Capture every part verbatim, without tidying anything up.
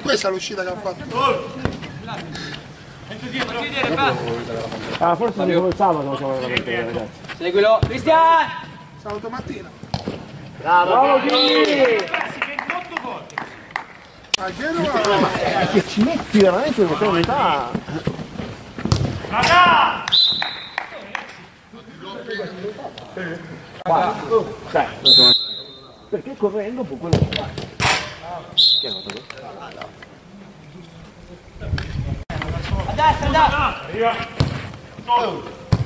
Questa è l'uscita che ha fatto. Ah, forse il sabato lo chiamano ragazzi. Seguilo, Cristian! Sabato mattina. Bravo Ghi! Ma Genova! Che ci metti veramente un'eternità! Cioè, perché correndo può quello che fa? Chi è fatto questo? A destra, a destra! Arriva! Oh.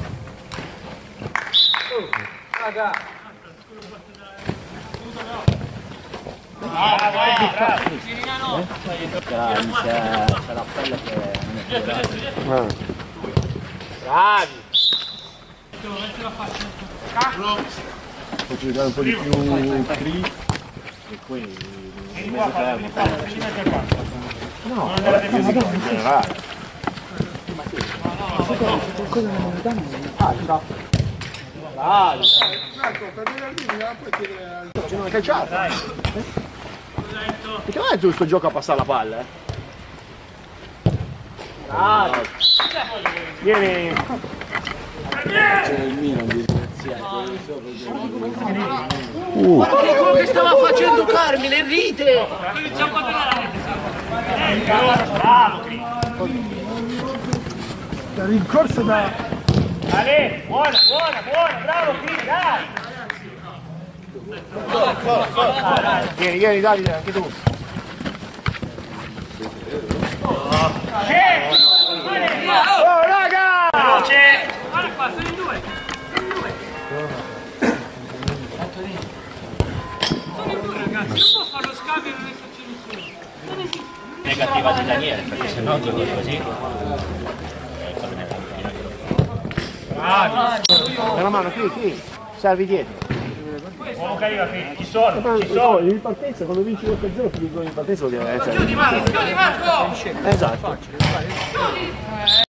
Raga! Bravo, bravo! C'è l'appello che non è bravi! Faccio giocare un po' di più free e poi in mezzo termo. No, non era più in generale. Qualcosa non mi danno? Ah, ciao! Bravo! Ecco, per venerdì mi va poi chiedere... C'è una calciata! Perché non è giusto gioco a passare la palla, eh? Bravo! Vieni! C'è il Milan di Uh! Che quello che stava facendo Carmine, ride! Bravo, Cri! La rincorsa da... Ale, buona, buona, buona, bravo, Cri, dai! Vieni, vieni, Davide, anche tu! C'è! Oh, raga! C'è! Guarda qua, sono in due! Sono in due! Sono in due ragazzi, non può fare lo scambio e non esserci nessuno! Non esiste! Negativa di Daniele, perché se no giochi così. Bravi! Dai una mano, qui, qui! Servi dietro! Uomo che arriva qui, ci sono, ci No, sono! in partenza, quando vinci uno a zero, ti dicono in partenza vuol dire... Chiudi Marco, chiudi Marco! Esatto!